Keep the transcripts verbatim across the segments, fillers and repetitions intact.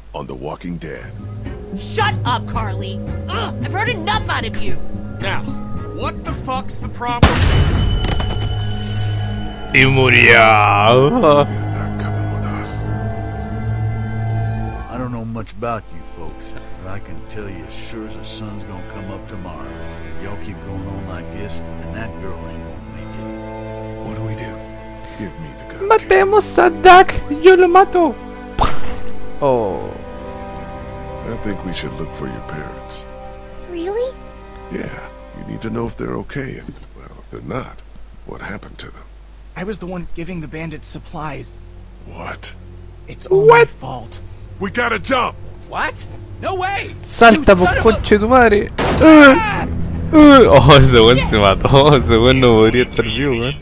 on The Walking Dead. Shut up, Carly. Ugh, I've heard enough out of you. Now, what the fuck's the problem? Y murió. You're not coming with us. I don't know much about you folks, but I can tell you as sure as the sun's gonna come up tomorrow. Y'all keep going on like this, and that girl ain't gonna make it. What do we do? Give me the gun. Matemos a Duck. Yo lo mato. Oh. I think we should look for your parents. Really? Yeah, you need to know if they're okay, and, well, if they're not, what happened to them. I was the one giving the bandits supplies. What? It's all What? my fault. We gotta jump! What? No way! Salta por conche tu madre. Uh, uh. Oh, ese weón se mató. Ese weón no podría estar vivo, weón.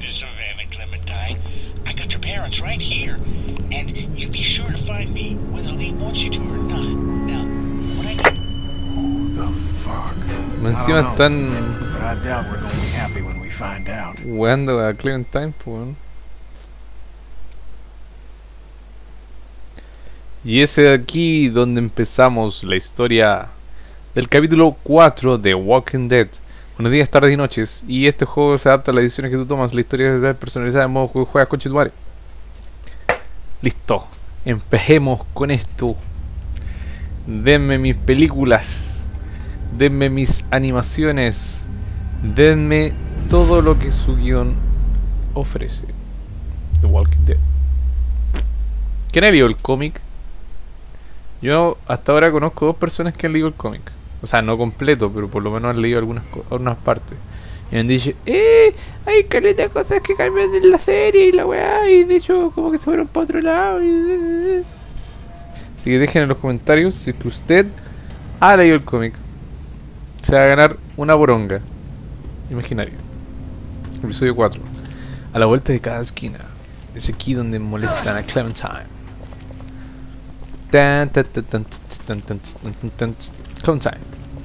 I got your parents right here, and you be sure to find me whether Lee wants you to or not. Now, what I need. Who the fuck? Encima están But I doubt we're gonna be happy when we find out. jugando a Clementine, pues, weón. Y ese de aquí donde empezamos la historia del capítulo cuatro de Walking Dead. Buenos días, tardes y noches. Y este juego se adapta a las decisiones que tú tomas. La historia es personalizada en modo juego, juegas con Chetumare. Listo. Empecemos con esto. Denme mis películas. Denme mis animaciones. Denme todo lo que su guión ofrece. The Walking Dead. ¿Quién ha leído el cómic? Yo hasta ahora conozco dos personas que han leído el cómic. O sea, no completo, pero por lo menos han leído algunas, algunas partes. Y me han dicho, eh, hay caleta de cosas que cambian en la serie y la weá. Y de hecho, como que se fueron para otro lado. Y... Así que dejen en los comentarios si es que usted ha leído el cómic. Se va a ganar una boronga imaginaria. Episodio cuatro. A la vuelta de cada esquina. Es aquí donde molestan a Clementine. Tan, tan, tan, tan, tan, tan, tan, tan, Clementine.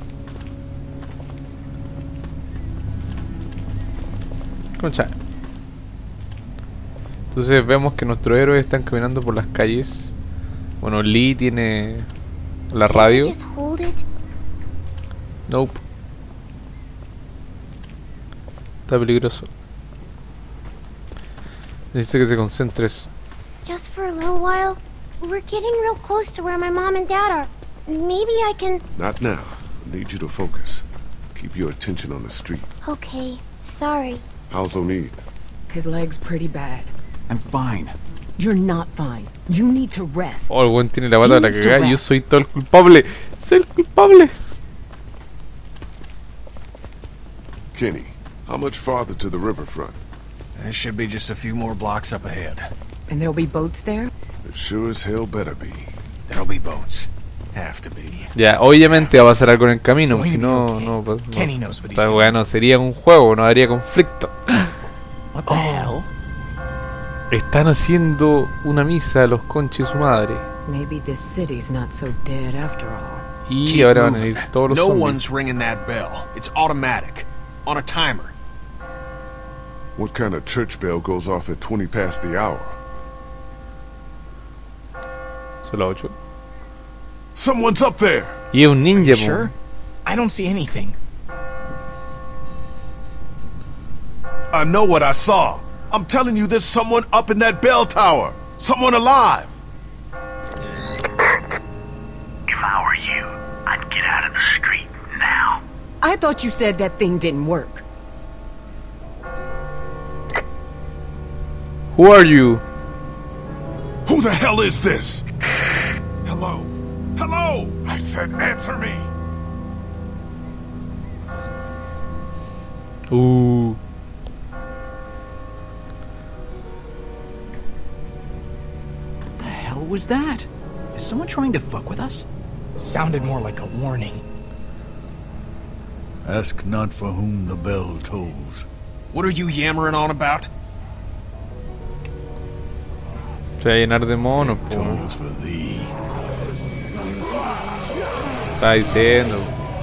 Clementine. Entonces vemos que nuestros héroes están caminando por las calles. Bueno, Lee tiene la radio. Just hold it. Nope. Está peligroso. Necesito que te concentres. Just for a little while. We're getting real close to where my mom and dad are. Maybe I can... Not now. I need you to focus. Keep your attention on the street. Okay, sorry. How's O'Neal? His leg's pretty bad. I'm fine. You're not fine. You need to rest. Oh, el buen tiene la bata de la cagada y yo soy todo el culpable. Soy el culpable. Kenny, how much farther to the riverfront? There should be just a few more blocks up ahead. And there'll be boats there? It sure as hell better be. There'll be boats. Have to be. Ya, obviamente va a pasar algo en el camino, si no, no, no, Kenny knows what he's está doing. bueno, sería un juego, no habría conflicto. What the hell? Están haciendo una misa a los conches su madre. Maybe this city's not so dead after all. Y Keep ahora van a moving. ir todos los No zombies. one's ringing that bell. It's automatic. On a timer. What kind of church bell goes off at twenty past the hour? Son las ocho. Someone's up there! Y es un ninja, po. Sure? I don't see anything. I know what I saw. I'm telling you, there's someone up in that bell tower. Someone alive. If I were you, I'd get out of the street now. I thought you said that thing didn't work. Who are you? Who the hell is this? Hello? Hello? I said answer me. Uh. What the hell was that? Is someone trying to fuck with us? Sounded more like a warning. Ask not for whom the bell tolls. What are you yammering on about? Se va a llenar de monos, po. Tolls for thee. Está diciendo.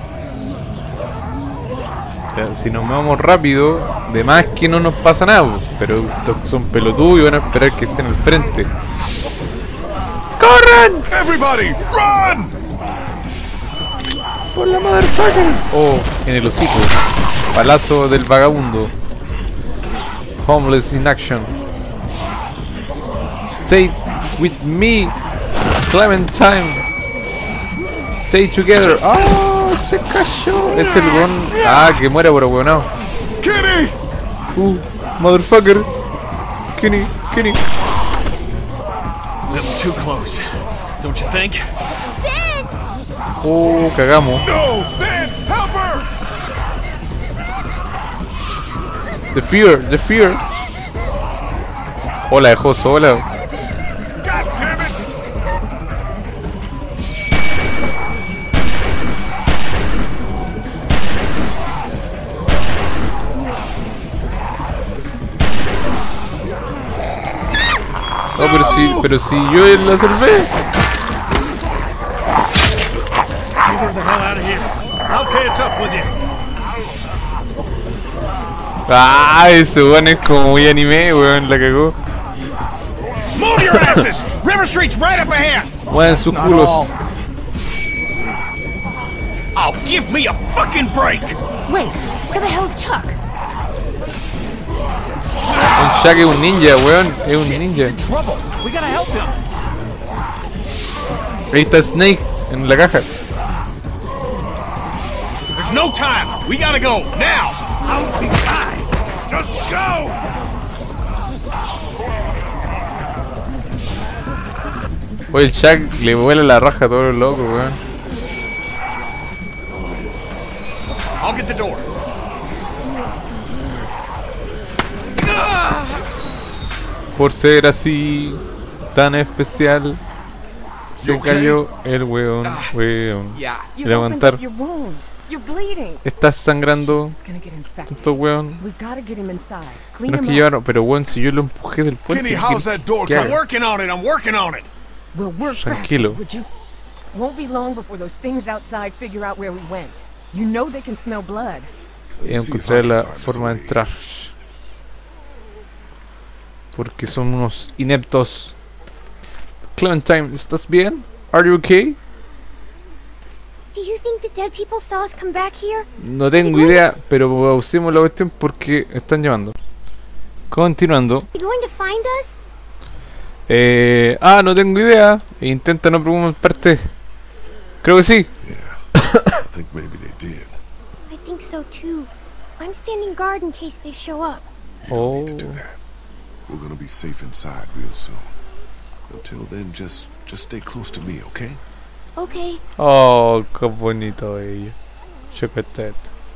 O sea, si nos movemos rápido, de más que no nos pasa nada, po. Pero estos son pelotudos y van a esperar que estén al frente. ¡Corran! Everybody, run! ¡Por la motherfucker! Oh, en el hocico. Palazo del vagabundo. Homeless in action. Stay with me, Clementine. Stay together. ¡Oh! Se cayó. Este es el weón. Ah, que muere por weonado. Kenny! Uh, motherfucker. Kenny, Kenny. A little too close, don't you think? Ben! Oh, cagamos. No! Ben, help her! The fear, the fear. Hola, dejó sola. God damn it! No, pero si, pero si yo la salvé. Get the hell out of here. I'll catch up with you. Ah, ese weón es como muy anime, weón, la cagó. Move your asses! River Street's right up ahead! Mueven sus not culos. all. Oh, give me a fucking break! Wait, where the hell's Chuck? Un Shaq es un ninja, weón, es un ninja. He's in trouble. We gotta help him. Ahí está Snake en la caja. There's no time. We gotta go now. I'll be fine. Just go. Oye, el Shaq le vuela la raja a todos los locos, weón. I'll get the door. Por ser así tan especial, se okay? cayó el weón, weón. Yeah. You Le opened aguantar. up your wound. You're bleeding. Estás sangrando, It's gonna get infected. tonto weón. We've gotta get him inside. Clean Tenemos him que up. llevarlo, pero weón, si yo lo empujé del puente, Kenny, ¿qué- how's that door qué coming? I'm hago? working on it. I'm working on it. We'll work Tranquilo. faster, would you? Won't be long before those things outside figure out where we went. You know they can smell blood. Y encontrar la forma de entrar. Porque son unos ineptos. Clementine, ¿estás bien? Are you okay? Do you think the dead people saw us come back here? No tengo idea, pero usemos la cuestión porque están llamando. Continuando. Are you going to find us? Eh, ah, no tengo idea. Intenta no preguntarte. Creo que sí. I think maybe they did. I think so too. I'm standing guard in case they show up. Oh. To do that. We're gonna be safe inside real soon. Until then, just just stay close to me, okay? Okay. Oh, qué bonito ella. Chocotet.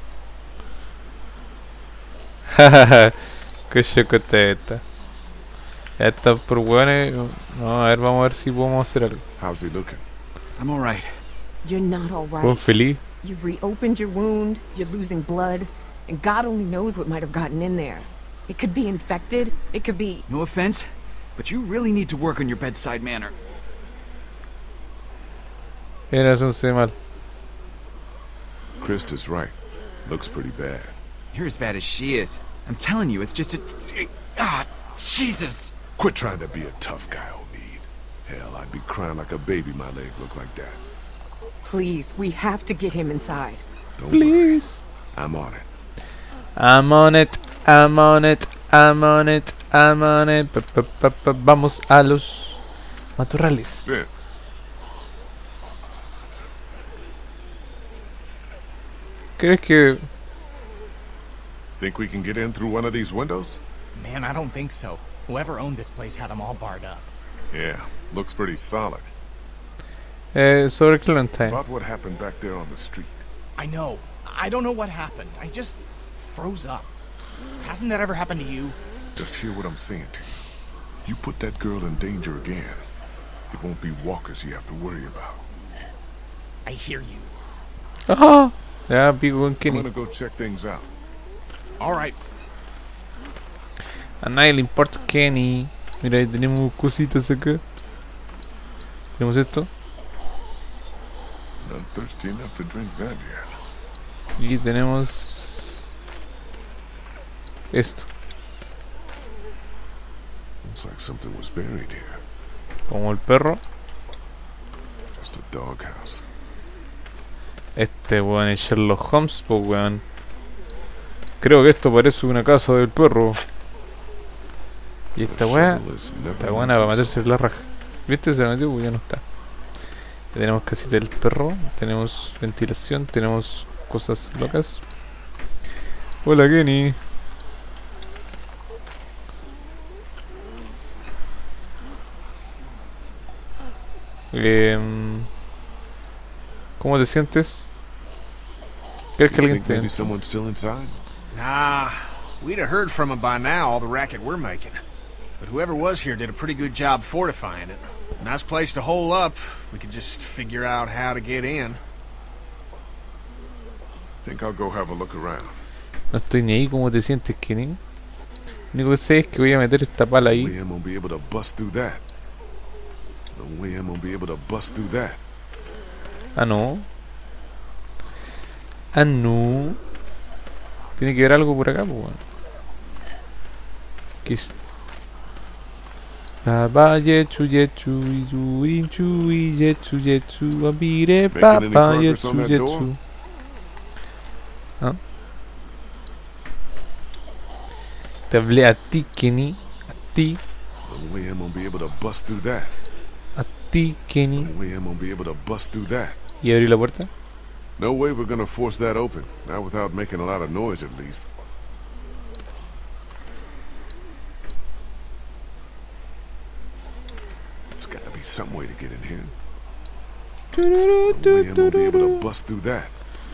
Qué chocoteta. Esta por hueones. No, a ver, vamos a ver si podemos hacer algo. How's he looking? I'm all right. You're not all Hueón right. feliz. You've reopened your wound. You're losing blood, and God only knows what might have gotten in there. It could be infected. It could be. No offense, but you really need to work on your bedside manner. Eres un se mal. Krista's right. Looks pretty bad. You're as bad as she is. I'm telling you, it's just a... Ah, Jesus! Quit trying to be a tough guy, O'Need. Hell, I'd be crying like a baby my leg looked like that. Please, we have to get him inside. Don't worry. Please. I'm on it. I'm on it, I'm on it, I'm on it, I'm on it. Pa, pa, pa, pa. Vamos a los matorrales. Ben, ¿Crees que think we can get in through one of these windows? Man, I don't think so. Whoever owned this place had them all barred up. Yeah, looks pretty solid. eh, sobre Clementine? About what happened back there on the street. I know. I don't know what happened. I just froze up. Hasn't that ever happened to you? Just hear what I'm saying to you. You put that girl in danger again, it won't be walkers you have to worry about. I hear you. Ajá. Ya pico con I'm Kenny. gonna go check things out. All right. A nadie le importa Kenny. Mira, ahí tenemos cositas acá. Tenemos esto. Not thirsty enough to drink that yet. Y tenemos esto. Looks like something was buried here. Como el perro. doghouse. Este weón es Sherlock Holmes, pues weón. Creo que esto parece una casa del perro. Y esta weá, esta buena para meterse en la raja. ¿Viste? Se metió, pues ya no está. Ya tenemos casita del perro, tenemos ventilación, tenemos cosas locas. Hola Kenny. Eh, ¿Cómo te sientes? ¿Crees que alguien te... Maybe someone's still inside? Nah, we'd have heard from him by now, all the racket we're making. But whoever was here did a pretty good job fortifying it. Nice place to hole up. We could just figure out how to get in. Think I'll go have a look around. No estoy ni ahí. ¿Cómo te sientes, Kenny? Lo único que sé es que voy a meter esta pala ahí. No way I'm gonna be able to bust through that. No way I'm gonna be able to bust through that. Ah, no. Ah, no. Tiene que ver algo por acá, pues, bueno. ¿Qué es? Papa yechu yechu yuri chui yechu yechu abire papa yechu yechu. ¿Ah? Te hablé a ti, Kenny. A ti. No way I'm gonna be able to bust through that. A ti, Kenny. No way I'm gonna be able to bust through that. ¿Y abrí la puerta? No way we're gonna force that open. Not without making a lot of noise, at least. There's gotta be some way to get in here. No way I'm gonna be able to bust through that.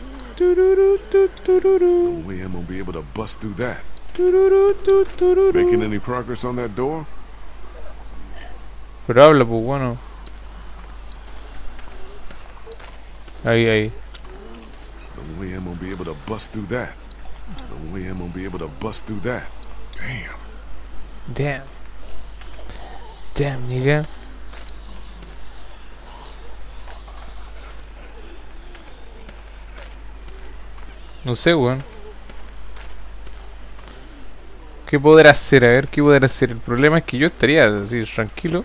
No way I'm gonna be able to bust through that. Making any progress on that door? Pero habla, pues bueno. Ahí, ahí. No way I'm gonna be able to bust through that. No way I'm gonna be able to bust through that. Damn. Damn. Damn, nigga. No sé, weón. ¿Qué poder hacer? A ver, ¿qué poder hacer? El problema es que yo estaría así, tranquilo.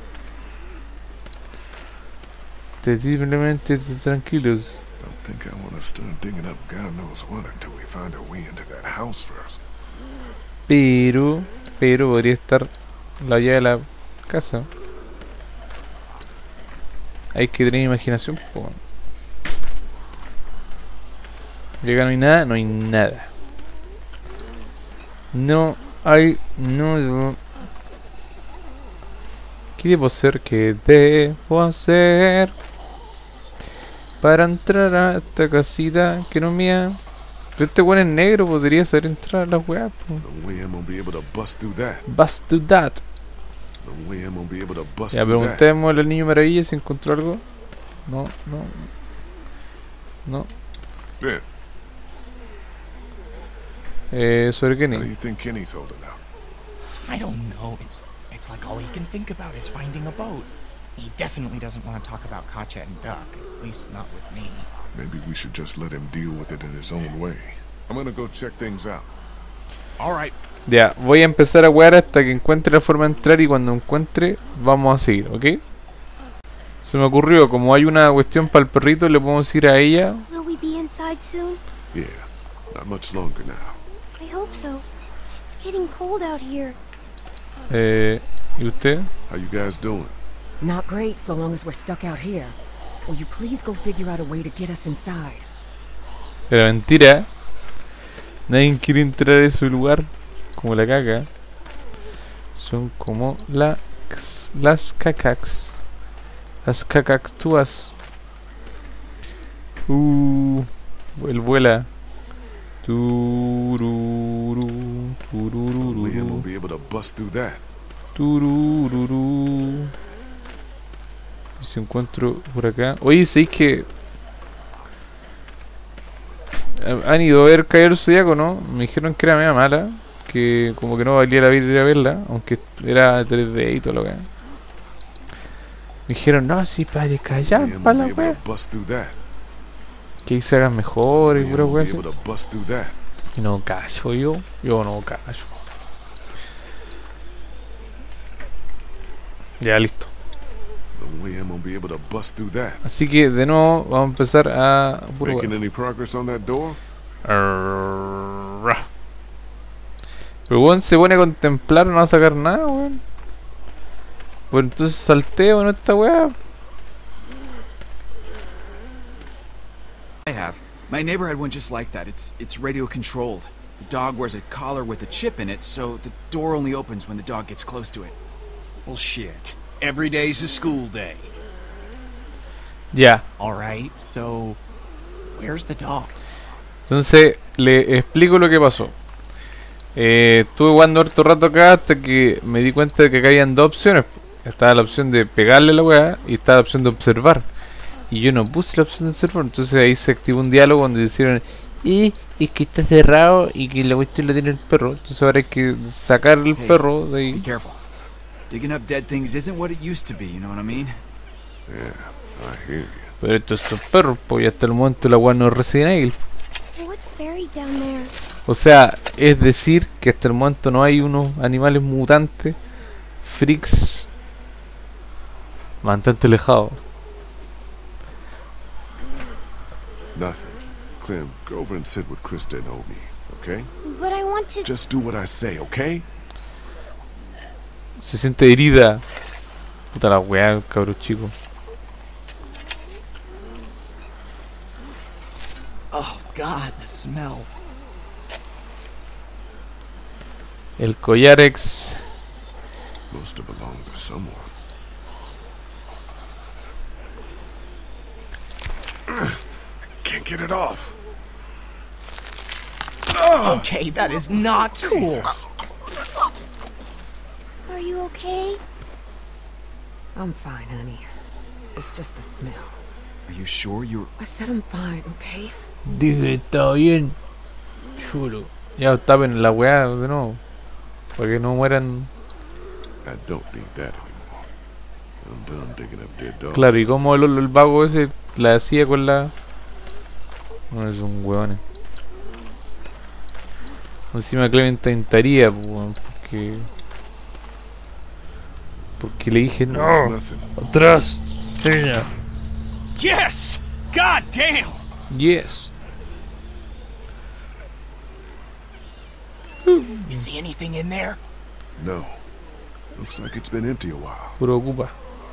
Terriblemente tranquilos. Don't think I wanna start digging up God knows what until we find a way into that house first. Pero, pero podría estar la llave de la casa. Hay que tener imaginación, po. Y acá no hay nada, no hay nada. No hay nada. ¿Qué debo hacer? ¿Qué debo hacer para entrar a esta casita que no es mía? Pero este weón es negro, podría saber entrar a la weá. No way I'm gonna be able to bust through that. Bust to that. No way I'm gonna be able to bust Ya through that. preguntemos al niño maravilla si encontró algo. No, no. No. Yeah. Eh, sobre How do Kenny. you think Kenny's holding out? I don't know. It's it's like all he can think about is finding a boat. He definitely doesn't want to talk about Katya and Duck, at least not with me. Maybe we should just let him deal with it in his own way. I'm gonna go check things out. All right. Ya, voy a empezar a wear hasta que encuentre la forma de entrar y cuando encuentre vamos a seguir, ¿ok? Se me ocurrió, como hay una cuestión para el perrito, le podemos ir a ella. Will we be inside soon? Yeah, not much longer now. I hope so. It's getting cold out here. Eh, ¿y usted? How you guys doing? Not great so long as we're stuck out here. Will you please go figure out a way to get us inside? Pero mentira. Nadie quiere entrar a ese lugar. Como la caca. Son como la, las cacax. Las cacactúas. Uh, él vuela. Tururu, No way I'm gonna turururu, be able to bust through that. turururu. Y si encuentro por acá. Oye, ¿sabéis que han ido a ver Caballero del Zodiaco, no? Me dijeron que era media mala. Que como que no valía la vida ir a verla. Aunque era tres D y todo lo que. Me dijeron, no, si para No callar, way I'm para gonna la be able wea. to bust through that. Que ahí se hagan mejor y No way pura I'm wea gonna be así. able to bust through that. Y no callo yo. Yo no callo. Ya, listo. No No way I'm gonna be able to bust through that. Así que de nuevo vamos a empezar a puro Making weón. any progress on that door? Arrrrrra. Pero weón se pone a contemplar, no va a sacar nada, weón. Pues entonces salteo en esta weá. I have. My neighbor had one just like that. It's it's radio controlled. The dog wears a collar with a chip in it, so the door only opens when the dog gets close to it. Well, shit. Every day's a school day. Ya. Alright, so where's the dog? Entonces le explico lo que pasó. Eh, estuve jugando harto rato acá hasta que me di cuenta de que acá habían dos opciones. Estaba la opción de pegarle la weá y estaba la opción de observar. Y yo no puse la opción de observar, entonces ahí se activó un diálogo donde dijeron eh, es que está cerrado y que la cuestión la tiene el perro. Entonces ahora hay que sacar el Hey, perro de Be ahí. careful. Digging up dead things isn't what it used to be, you know what I mean? Yeah, I hear you. Pero estos son perros, pues y hasta el momento la weá no es Resident Evil. What's buried down there? O sea, es decir que hasta el momento no hay unos animales mutantes, freaks, bastante alejados. Nothing. Clem, go over and sit with Krista and Omi, okay? But I want to... Just do what I say, okay? Se siente herida. Puta la weá, cabrón chico. Oh god, the smell. El collarex. Must have belonged to someone. Can't get it off. Okay, that is not cool. Jesus. Are you okay? I'm fine, honey. It's just the smell. Are you sure you're... I said I'm fine, okay? Dije, está bien. Chulo. Ya tapen la weá de nuevo. Para que no mueran. I don't need that anymore. I'm done digging up dead dogs. Claro, y como el, el vago ese la hacía con la. No, es un huevón. Encima Clementine estaría, porque. Porque le dije, There's no, nothing. atrás. Niña. Yes! God damn! Yes. You see anything in there? No. Looks like it's been empty a while. Puro ocupa.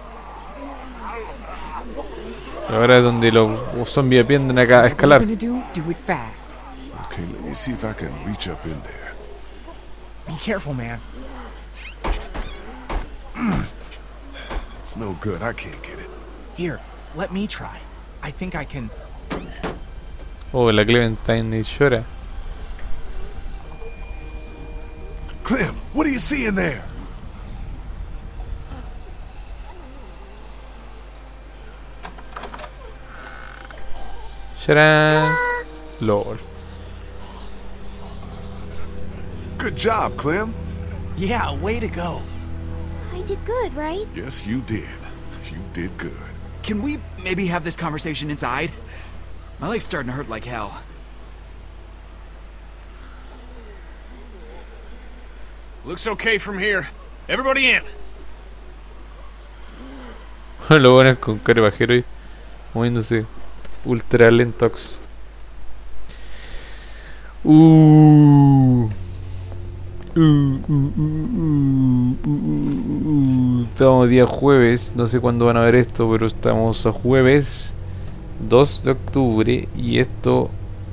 Y ahora es donde los, los zombies aprenden a ca- a escalar. What we're gonna do, do it fast. Okay, let me see if I can reach up in there. Be careful, man. It's no good. I can't get it. Here, let me try. I think I can. Oh, la Clementine llora. Clem, what do you see in there? Sharan. Lol. Good job, Clem. Yeah, way to go. I did good, right? Yes, you did. You did good. Can we maybe have this conversation inside? My leg's starting to hurt like hell. Looks okay from here. Everybody in. Lo bueno es con cara de bajero y moviéndose ultra lentox. Uh. Uh, uh, uh, uh, uh, uh, uh. Estamos día jueves, no sé cuándo van a ver esto, pero estamos a jueves dos de octubre y esto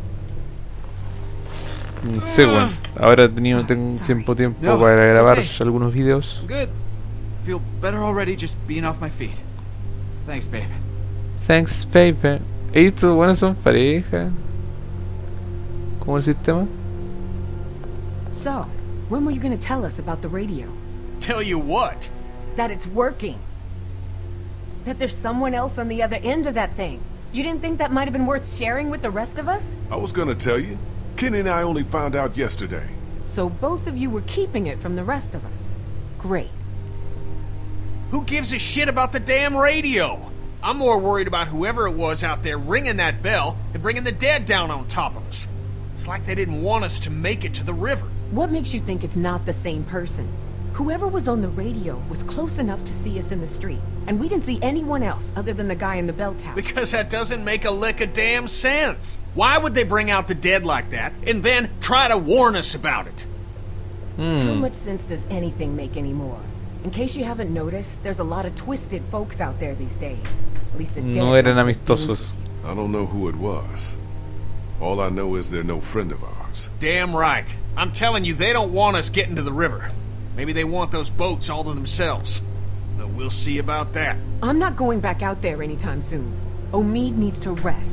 no sé, bueno, ahora he tenido tengo tiempo tiempo No, para it's grabar okay. algunos videos. I'm good. Feel better already just being off my feet. Thanks, babe. Thanks, baby. Estos buenos son pareja. ¿Cómo el sistema? So, when were you gonna tell us about the radio? Tell you what? That it's working. That there's someone else on the other end of that thing. You didn't think that might have been worth sharing with the rest of us? I was gonna tell you. Kenny and I only found out yesterday. So both of you were keeping it from the rest of us. Great. Who gives a shit about the damn radio? I'm more worried about whoever it was out there ringing that bell and bringing the dead down on top of us. It's like they didn't want us to make it to the river. What makes you think it's not the same person? Whoever was on the radio was close enough to see us in the street, and we didn't see anyone else other than the guy in the bell tower. Because that doesn't make a lick of damn sense. Why would they bring out the dead like that, and then try to warn us about it? How much sense does anything make anymore? In case you haven't noticed, there's a lot of twisted folks out there these days. At least the dead. No eran amistosos. I don't know who it was. All I know is they're no friend of ours. Damn right. I'm telling you, they don't want us getting to the river. Maybe they want those boats all to themselves. But we'll see about that. I'm not going back out there anytime soon. Omid needs to rest.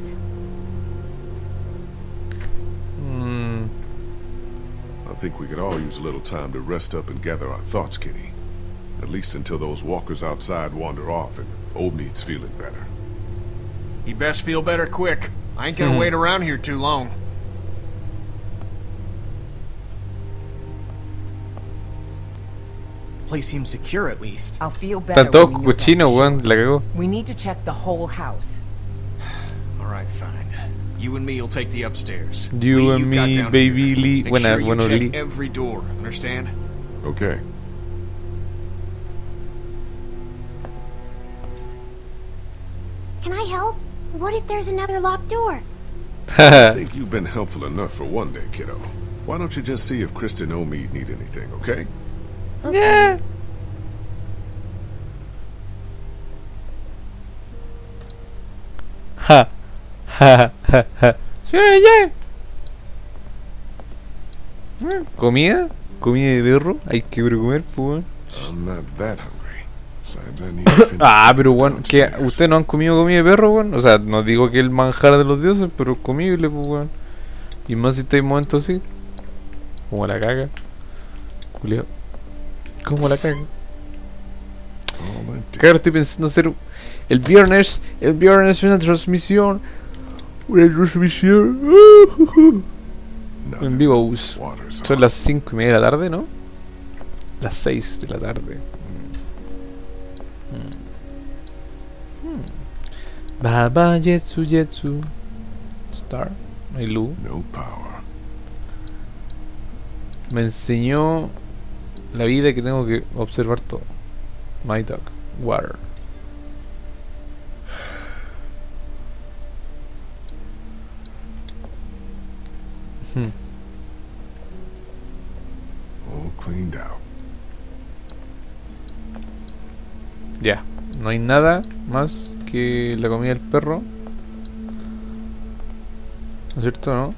Hmm. I think we could all use a little time to rest up and gather our thoughts, Kitty. At least until those walkers outside wander off and Omid's feeling better. He best feel better quick. I ain't gonna wait around here too long. Place seems secure at least. I'll feel better. Está todo when we know cochino, that. weón. La cagó. We need to check the whole house. All right, fine. You and me will take the upstairs. You Lee, and you've got me, down baby here. Lee. Make Buena, sure you bueno, check Lee. every door. Understand? Okay. Can I help? What if there's another locked door? I think you've been helpful enough for one day, kiddo. Why don't you just see if Kristen and Omid need anything, okay? Yeah. Ha. Ha, ha, ha. Señora, ya. ¿Comida? ¿Comida de perro? Hay que comer, pues. I'm not that hungry. Besides, I need to finish Ah, pero weón, ¿qué? downstairs. ¿Ustedes no han comido comida de perro, weón? O sea, no digo que el manjar de los dioses, pero comible, pues, weón. Y más si estáis en momentos así. Como la caga. Julio. Como la caga. All I did- Claro, estoy pensando hacer el viernes. El viernes una transmisión. Una transmisión. En Nothing. vivo. Water's Son off. las cinco y media de la tarde, ¿no? Las seis de la tarde. Hmm. Hmm. Baba Jetsu Jetsu. Star. No hay luz. No power. Me enseñó la vida que tengo que observar todo. My dog. Water. Hmm. All cleaned out. Ya. No hay nada más que la comida del perro. ¿No es cierto, no?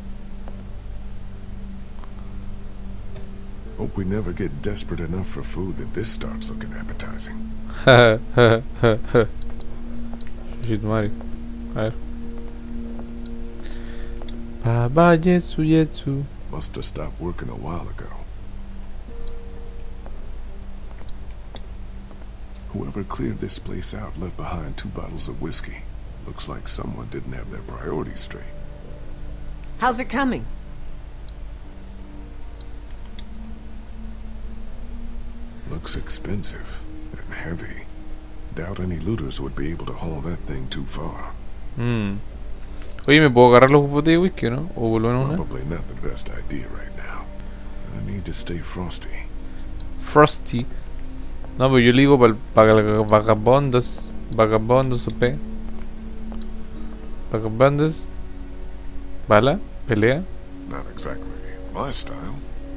Hope we never get desperate enough for food that this starts looking appetizing. Ja, ja, ja, ja. Shit, Mari. A ver. Baba Jetsu Jetsu. Must have stopped working a while ago. Whoever cleared this place out left behind two bottles of whiskey. Looks like someone didn't have their priorities straight. How's it coming? Looks expensive and heavy. Doubt any looters would be able to haul that thing too far. Mm. Oye, ¿me puedo agarrar los botes de whisky, no? ¿O volver a una? Probably not the best idea right now. I need to stay frosty. Frosty. No, pero yo le digo para los vagabondos. Vagabondos, O P. Vagabondos. Bala. Pelea. Not exactly my style.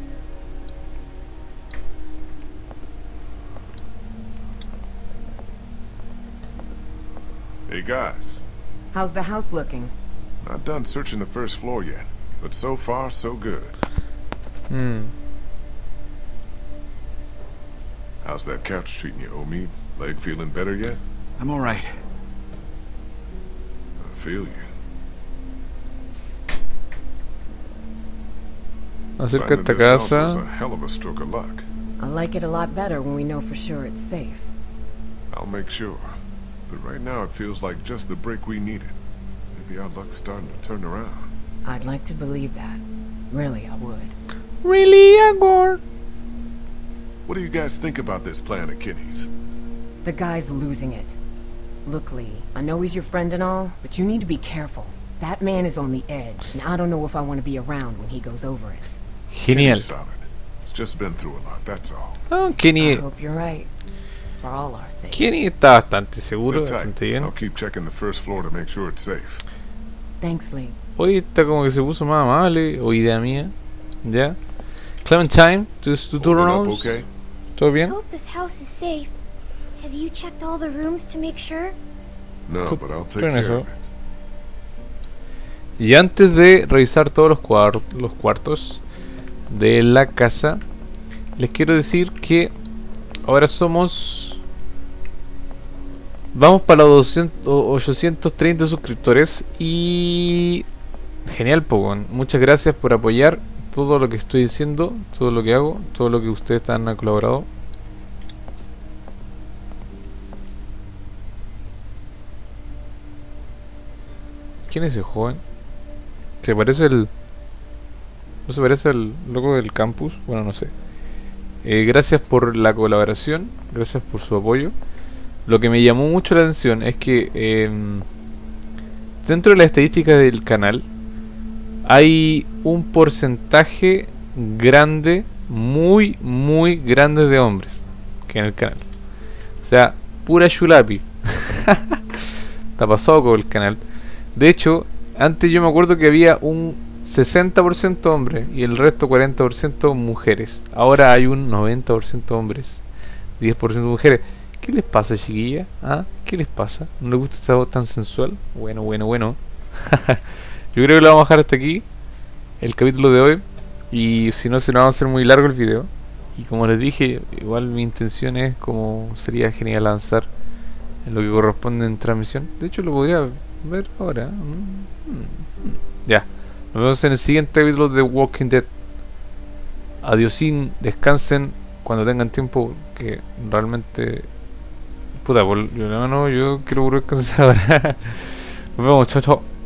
Hey guys, How's the house looking? not done searching the first floor yet, but so far so good. Hmm. How's that couch treating you, Omid? Leg feeling better yet? I'm alright. I feel you. Acerca Finding esta this house was a casa. hell of a stroke of luck. I like it a lot better when we know for sure it's safe. I'll make sure. But right now it feels like just the break we needed. Maybe our luck's starting to turn around. I'd like to believe that. Really, I would. Really, Agor? What do you guys think about this plan at Kinney's? The guy's losing it. Look, Lee, I know he's your friend and all, but you need to be careful. That man is on the edge, and I don't know if I want to be around when he goes over it. Genial. Kinney's solid. It's Just been through a lot, that's all. Ah, Kenny, I hope you're right. For all our sake. Kenny está bastante seguro, Sit tight. bastante bien. I'll keep checking the first floor to make sure it's safe. Thanks, Lee. Hoy está como que se puso más amable, o idea mía. ¿Ya? Clementine, tus Holding up turnos. okay? ¿Todo I bien? hope this house is safe. Have you checked all the rooms to make sure? No, Tu- but I'll take turn care eso. of it. Y antes de revisar todos los, cuar- los cuartos de la casa, les quiero decir que ahora somos... Vamos para los doscientos, ochocientos treinta suscriptores y... Genial, Pogon. Muchas gracias por apoyar todo lo que estoy diciendo, todo lo que hago, todo lo que ustedes han colaborado. ¿Quién es ese joven? ¿Se parece el... ¿No se parece al loco del campus? Bueno, no sé. Eh, gracias por la colaboración, gracias por su apoyo. Lo que me llamó mucho la atención es que eh, dentro de la estadística del canal hay un porcentaje grande, muy, muy grande de hombres que en el canal. O sea, pura chulapi. Está pasado con el canal. De hecho, antes yo me acuerdo que había un sesenta por ciento hombres y el resto cuarenta por ciento mujeres. Ahora hay un noventa por ciento hombres, diez por ciento mujeres. ¿Qué les pasa, chiquilla? ¿Ah? ¿Qué les pasa? ¿No les gusta esta voz tan sensual? Bueno, bueno, bueno. Yo creo que lo vamos a dejar hasta aquí el capítulo de hoy. Y si no, se nos va a hacer muy largo el video. Y como les dije, igual mi intención es, como sería genial avanzar en lo que corresponde en transmisión. De hecho, lo podría ver ahora. Ya. Nos vemos en el siguiente capítulo de Walking Dead. Adiosín, descansen cuando tengan tiempo, que realmente... Puta, por, yo, no, no, yo quiero descansar ahora. Nos vemos, chao, chao.